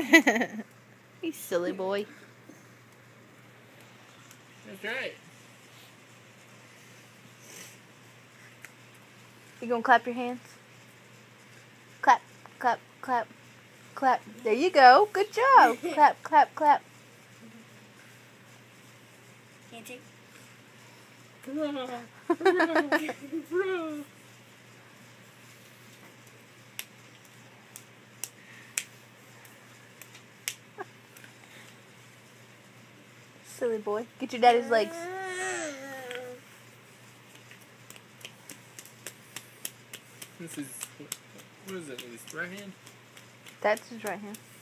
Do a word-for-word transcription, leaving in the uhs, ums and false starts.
You silly boy. That's right. You gonna clap your hands? Clap, clap, clap, clap. There you go. Good job. Clap, clap, clap. Handshake. Hurrah! Hurrah! Hurrah! Silly boy. Get your daddy's legs. This is, what is it, with his right hand? That's his right hand.